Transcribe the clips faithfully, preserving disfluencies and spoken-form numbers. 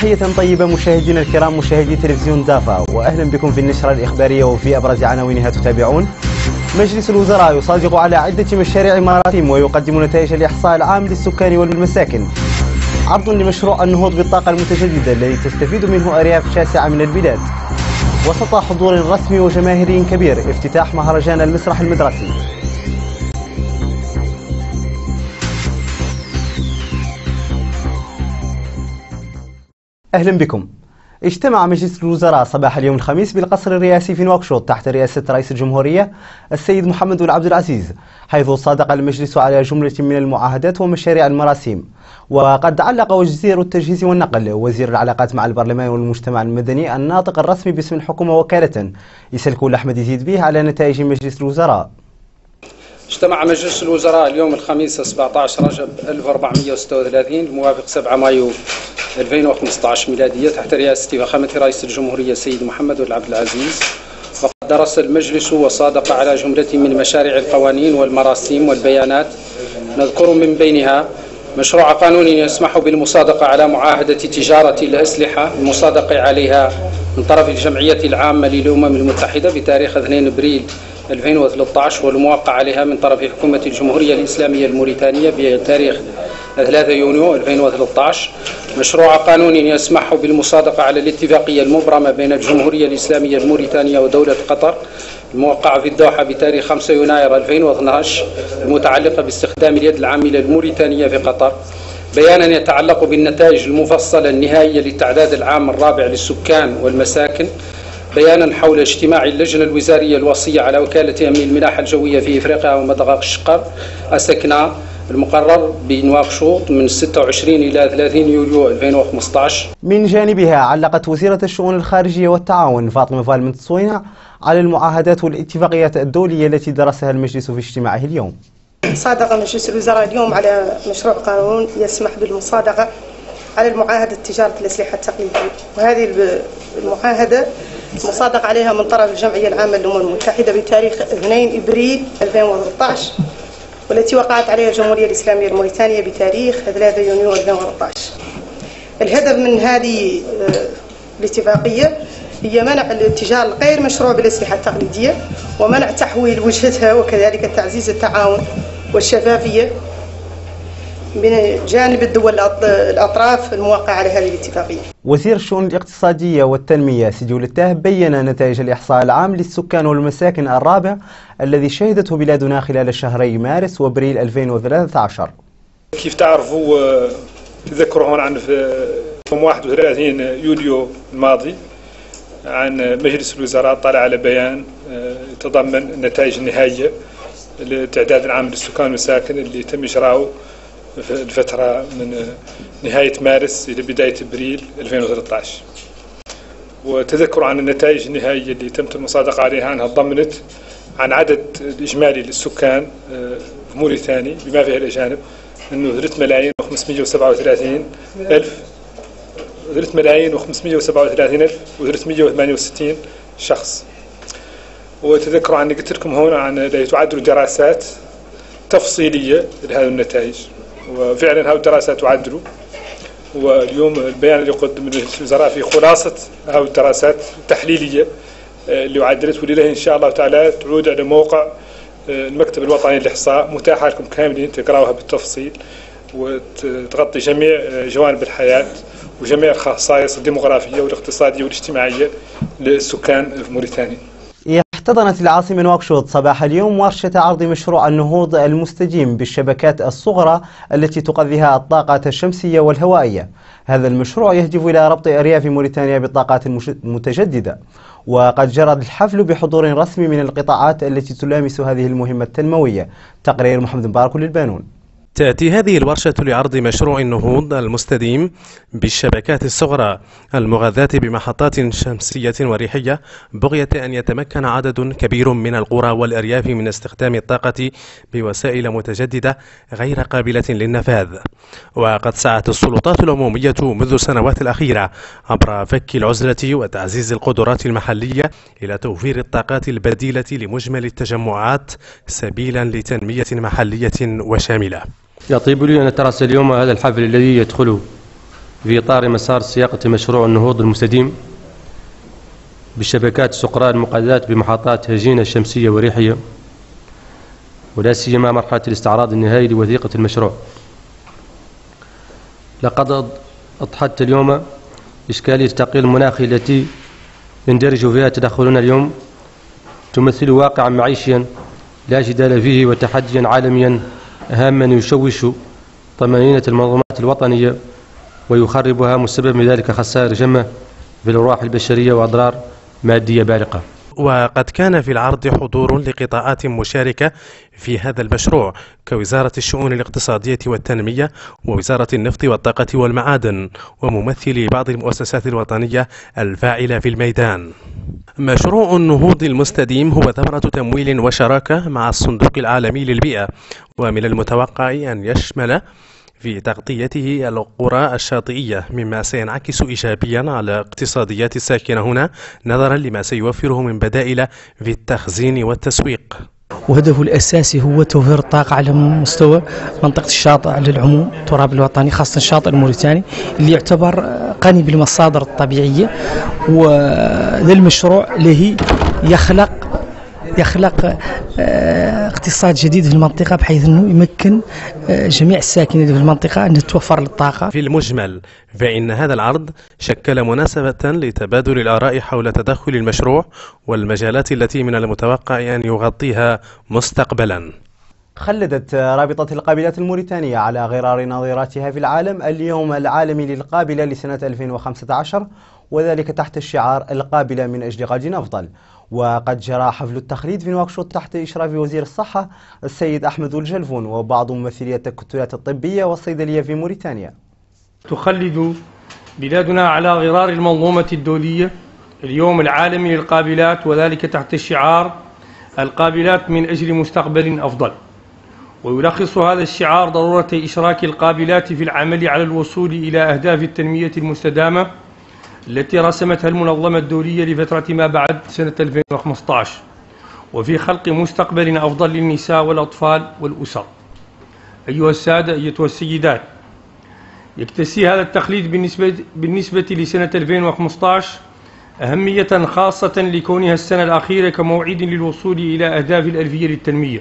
تحية طيبة مشاهدينا الكرام مشاهدي تلفزيون دافا، وأهلا بكم في النشرة الإخبارية وفي أبرز عناوينها تتابعون. مجلس الوزراء يصادق على عدة مشاريع مراسيم ويقدم نتائج الإحصاء العام للسكان والمساكن. عرض لمشروع النهوض بالطاقة المتجددة الذي تستفيد منه أرياف شاسعة من البلاد. وسط حضور رسمي وجماهيري كبير افتتاح مهرجان المسرح المدرسي. أهلا بكم. اجتمع مجلس الوزراء صباح اليوم الخميس بالقصر الرئاسي في نواكشوط تحت رئاسة رئيس الجمهورية السيد محمد بن عبد العزيز، حيث صادق المجلس على جملة من المعاهدات ومشاريع المراسيم. وقد علق وزير التجهيز والنقل وزير العلاقات مع البرلمان والمجتمع المدني الناطق الرسمي باسم الحكومة وكالة يسلكول أحمد يزيد به على نتائج مجلس الوزراء. اجتمع مجلس الوزراء اليوم الخميس سبعة عشر رجب ألف وأربعمئة وستة وثلاثين الموافق سبعة مايو ألفين وخمسة عشر ميلادية تحت رئاسة فخامة رئيس الجمهورية السيد محمد بن عبد العزيز. وقد درس المجلس وصادق على جملة من مشاريع القوانين والمراسيم والبيانات، نذكر من بينها مشروع قانون يسمح بالمصادقة على معاهدة تجارة الأسلحة المصادقة عليها من طرف الجمعية العامة للأمم المتحدة بتاريخ اثنين أبريل ألفين وثلاثة عشر، والموقع عليها من طرف حكومة الجمهورية الإسلامية الموريتانية بتاريخ ثلاثة يونيو ألفين وثلاثة عشر. مشروع قانون يسمح بالمصادقة على الاتفاقية المبرمة بين الجمهورية الإسلامية الموريتانية ودولة قطر الموقعة في الدوحة بتاريخ خمسة يناير ألفين واثني عشر المتعلقة باستخدام اليد العاملة الموريتانية في قطر. بيانا يتعلق بالنتائج المفصلة النهائية للتعداد العام الرابع للسكان والمساكن. بيانا حول اجتماع اللجنة الوزارية الوصية على وكالة أمن الملاحة الجوية في إفريقيا ومدغشقر أسكنا المقرر بنواكشوط من ستة وعشرين إلى ثلاثين يوليو ألفين وخمسة عشر. من جانبها علقت وزيرة الشؤون الخارجية والتعاون فاطمة فالمنت صوينع على المعاهدات والاتفاقيات الدولية التي درسها المجلس في اجتماعه اليوم. صادق مجلس الوزراء اليوم على مشروع قانون يسمح بالمصادقة على المعاهدة تجارة الأسلحة التقليدية، وهذه المعاهدة مصادق عليها من طرف الجمعية العامة للأمم المتحدة بتاريخ اثنين أبريل ألفين وثلاثة عشر، والتي وقعت عليها الجمهورية الإسلامية الموريتانية بتاريخ ثلاثة يونيو ألفين وثلاثة عشر. الهدف من هذه الاتفاقية هي منع الاتجار الغير مشروع بالأسلحة التقليدية ومنع تحويل وجهتها، وكذلك تعزيز التعاون والشفافية من جانب الدول الأطراف الموقعة على هذه الاتفاقية. وزير الشؤون الاقتصادية والتنمية سيدي ولتاه بين نتائج الإحصاء العام للسكان والمساكن الرابع الذي شهدته بلادنا خلال شهري مارس وابريل ألفين وثلاثة عشر. كيف تعرفوا تذكروا هون عن في يوم واحد وثلاثين يوليو الماضي عن مجلس الوزراء طلع على بيان يتضمن النتائج النهائية للتعداد العام للسكان والمساكن اللي تم إجراؤه في الفترة من نهاية مارس إلى بداية أبريل ألفين وثلاثة عشر. وتذكروا عن النتائج النهائية اللي تمت المصادقة عليها أنها ضمنت عن عدد الإجمالي للسكان في موريتانيا بما فيها الأجانب أنه ثلاثة ملايين وخمسمئة وسبعة وثلاثين ألف ثلاثة ملايين وخمسمئة وسبعة وثلاثين ألف وثلاثمئة وثمانية وستين شخص. وتذكروا عن قلت لكم هون عن تعدل دراسات تفصيلية لهذه النتائج، وفعلا هذه الدراسات تعدلوا، واليوم البيان اللي قدم مجلس الوزراء في خلاصة هذه الدراسات التحليلية اللي عدلت، ولله إن شاء الله تعالى تعود على موقع المكتب الوطني للإحصاء متاحة لكم كاملين تقرأوها بالتفصيل وتغطي جميع جوانب الحياة وجميع الخصائص الديموغرافية والاقتصادية والاجتماعية للسكان في موريتانيا. احتضنت العاصمة نواكشوط صباح اليوم ورشة عرض مشروع النهوض المستديم بالشبكات الصغرى التي تغذيها الطاقة الشمسية والهوائية. هذا المشروع يهدف إلى ربط أرياف موريتانيا بالطاقات المتجددة، وقد جرى الحفل بحضور رسمي من القطاعات التي تلامس هذه المهمة التنموية. تقرير محمد مبارك للبانون. تأتي هذه الورشة لعرض مشروع النهوض المستديم بالشبكات الصغرى المغذاة بمحطات شمسية وريحية بغية أن يتمكن عدد كبير من القرى والأرياف من استخدام الطاقة بوسائل متجددة غير قابلة للنفاذ. وقد سعت السلطات العمومية منذ السنوات الأخيرة عبر فك العزلة وتعزيز القدرات المحلية إلى توفير الطاقات البديلة لمجمل التجمعات سبيلا لتنمية محلية وشاملة. يطيب لي أن أترأس اليوم هذا الحفل الذي يدخل في إطار مسار سياقة مشروع النهوض المستديم بالشبكات الصقراء المقاذاة بمحطات هجينة شمسية وريحية، ولا سيما مرحلة الاستعراض النهائي لوثيقة المشروع. لقد أضحت اليوم إشكالية التغيير المناخي التي يندرج فيها تدخلنا اليوم، تمثل واقعا معيشيا لا جدال فيه وتحديا عالميا هاما يشوش طمأنينة المنظومات الوطنية ويخربها، مسبب من ذلك خسائر جمة في الأرواح البشرية وأضرار مادية بالغة. وقد كان في العرض حضور لقطاعات مشاركة في هذا المشروع كوزارة الشؤون الاقتصادية والتنمية ووزارة النفط والطاقة والمعادن وممثلي بعض المؤسسات الوطنية الفاعلة في الميدان. مشروع النهوض المستديم هو ثمرة تمويل وشراكة مع الصندوق العالمي للبيئة، ومن المتوقع أن يشمل في تغطيته القرى الشاطئية، مما سينعكس إيجابيا على اقتصاديات الساكنة هنا نظرا لما سيوفره من بدائل في التخزين والتسويق. وهدفه الأساسي هو توفير الطاقة على مستوى منطقة الشاطئ على العموم، التراب الوطني خاصة الشاطئ الموريتاني اللي يعتبر غني بالمصادر الطبيعية. وهذا المشروع له يخلق يخلق اقتصاد جديد في المنطقة، بحيث أنه يمكن جميع الساكنين في المنطقة أن تتوفر الطاقة. في المجمل فإن هذا العرض شكل مناسبة لتبادل الآراء حول تدخل المشروع والمجالات التي من المتوقع أن يغطيها مستقبلا. خلدت رابطة القابلات الموريتانية على غرار نظيراتها في العالم اليوم العالمي للقابلة لسنة ألفين وخمسة عشر، وذلك تحت الشعار القابلة من أجل غد أفضل. وقد جرى حفل التخليد في نواكشوط تحت إشراف وزير الصحة السيد أحمد الجلفون وبعض ممثلي التكتلات الطبية والصيدلية في موريتانيا. تخلد بلادنا على غرار المنظومة الدولية اليوم العالمي للقابلات، وذلك تحت الشعار القابلات من أجل مستقبل أفضل. ويلخص هذا الشعار ضرورة إشراك القابلات في العمل على الوصول إلى أهداف التنمية المستدامة التي رسمتها المنظمة الدولية لفترة ما بعد سنة ألفين وخمسة عشر، وفي خلق مستقبل أفضل للنساء والأطفال والأسر. أيها السادة، أيتها السيدات، يكتسي هذا التخليد بالنسبة, بالنسبة لسنة ألفين وخمسة عشر أهمية خاصة لكونها السنة الأخيرة كموعد للوصول إلى أهداف الألفية للتنمية،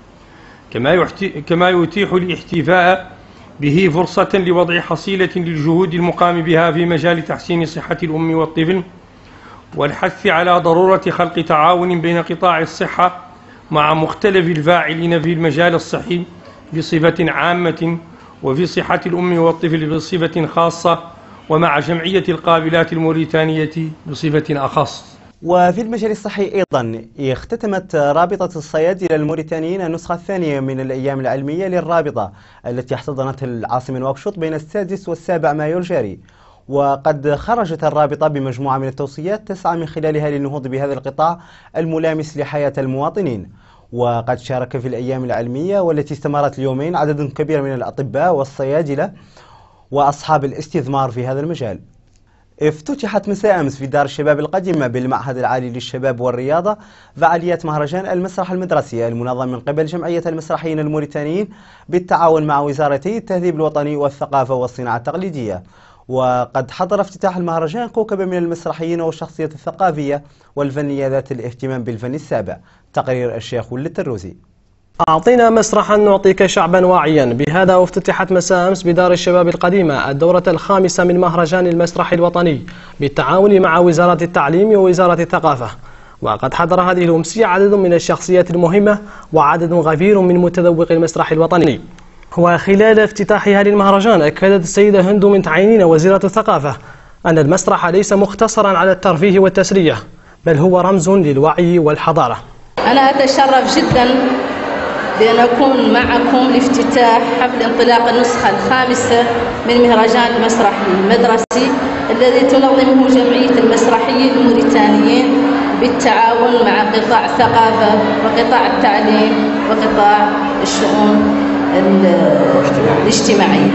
كما, كما يتيح الاحتفاء به فرصة لوضع حصيلة للجهود المقام بها في مجال تحسين صحة الأم والطفل، والحث على ضرورة خلق تعاون بين قطاع الصحة مع مختلف الفاعلين في المجال الصحي بصفة عامة، وفي صحة الأم والطفل بصفة خاصة، ومع جمعية القابلات الموريتانية بصفة أخص. وفي المجال الصحي أيضا اختتمت رابطة الصيادلة الموريتانيين النسخة الثانية من الأيام العلمية للرابطة التي احتضنتها العاصمة نواكشوط بين السادس والسابع مايو الجاري. وقد خرجت الرابطة بمجموعة من التوصيات تسعى من خلالها للنهوض بهذا القطاع الملامس لحياة المواطنين. وقد شارك في الأيام العلمية والتي استمرت اليومين عدد كبير من الأطباء والصيادلة وأصحاب الاستثمار في هذا المجال. افتتحت مساء أمس في دار الشباب القديمة بالمعهد العالي للشباب والرياضة فعاليات مهرجان المسرح المدرسي المنظم من قبل جمعية المسرحيين الموريتانيين بالتعاون مع وزارتي التهذيب الوطني والثقافة والصناعة التقليدية. وقد حضر افتتاح المهرجان كوكبة من المسرحيين والشخصيات الثقافية والفنية ذات الاهتمام بالفن السابع. تقرير الشيخ ولد التروزي. أعطينا مسرحا نعطيك شعبا واعيا، بهذا افتتحت مساء أمس بدار الشباب القديمة الدورة الخامسة من مهرجان المسرح الوطني بالتعاون مع وزارة التعليم ووزارة الثقافة. وقد حضر هذه الأمسية عدد من الشخصيات المهمة وعدد غفير من متذوق المسرح الوطني. وخلال افتتاحها للمهرجان أكدت السيدة هند من تعينين وزيرة الثقافة أن المسرح ليس مقتصرا على الترفيه والتسلية، بل هو رمز للوعي والحضارة. أنا أتشرف جدا بأن أكون معكم لافتتاح حفل انطلاق النسخة الخامسة من مهرجان المسرح المدرسي الذي تنظمه جمعية المسرحيين الموريتانيين بالتعاون مع قطاع الثقافة وقطاع التعليم وقطاع الشؤون الاجتماعية.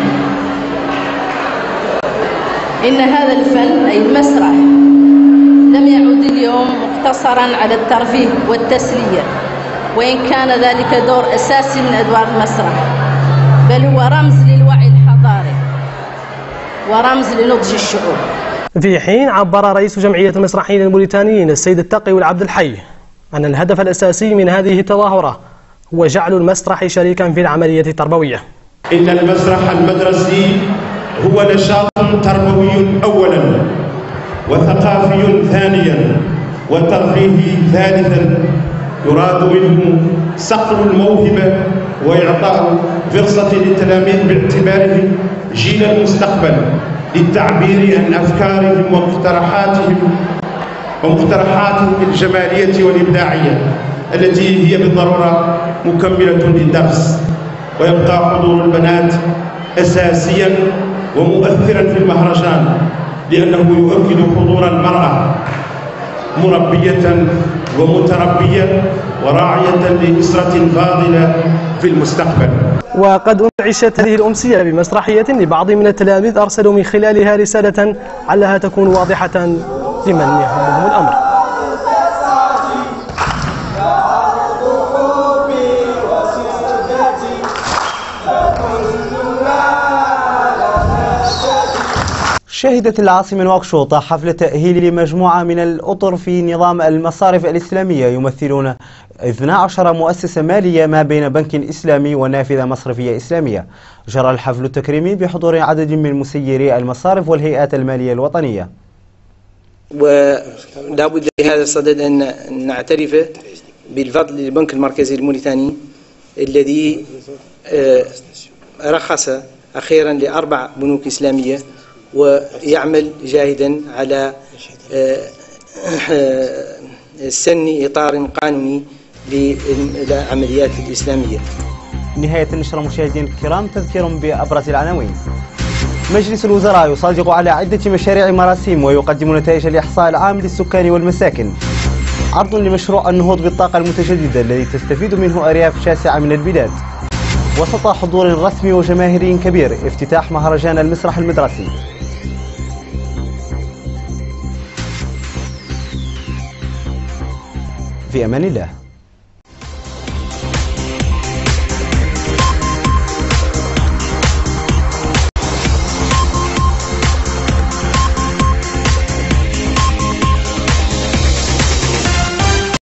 إن هذا الفن أي المسرح لم يعد اليوم مقتصرا على الترفيه والتسلية، وإن كان ذلك دور أساسي من أدوار المسرح، بل هو رمز للوعي الحضاري ورمز لنضج الشعوب. في حين عبر رئيس جمعية المسرحيين الموريتانيين السيد التقي والعبد الحي أن الهدف الأساسي من هذه التظاهرة هو جعل المسرح شريكا في العملية التربوية. إن المسرح المدرسي هو نشاط تربوي أولا، وثقافي ثانيا، وترفيهي ثالثا، يراد منه صقل الموهبة وإعطاء فرصة للتلاميذ باعتبارهم جيل المستقبل للتعبير عن أفكارهم ومقترحاتهم ومقترحاتهم الجمالية والإبداعية التي هي بالضرورة مكملة للدرس. ويبقى حضور البنات أساسيا ومؤثرا في المهرجان، لأنه يؤكد حضور المرأة مربية ومتربية وراعية لأسرة فاضلة في المستقبل. وقد انعشت هذه الأمسية بمسرحية لبعض من التلاميذ أرسلوا من خلالها رسالة علها تكون واضحة لمن يهمهم الأمر. شهدت العاصمة نواكشوط حفل تأهيل لمجموعة من الأطر في نظام المصارف الإسلامية يمثلون اثنتي عشرة مؤسسة مالية ما بين بنك إسلامي ونافذة مصرفية إسلامية. جرى الحفل التكريمي بحضور عدد من مسيري المصارف والهيئات المالية الوطنية. ولا بد في هذا الصدد أن نعترف بالفضل للبنك المركزي الموريتاني الذي رخص أخيرا لأربع بنوك إسلامية ويعمل جاهدا على سن إطار قانوني للعمليات الإسلامية. نهاية النشرة مشاهدين الكرام، تذكير بأبرز العناوين. مجلس الوزراء يصادق على عدة مشاريع مراسيم ويقدم نتائج الإحصاء العام للسكان والمساكن. عرض لمشروع النهوض بالطاقة المتجددة الذي تستفيد منه أرياف شاسعة من البلاد. وسط حضور رسمي وجماهيري كبير افتتاح مهرجان المسرح المدرسي. في أمان الله.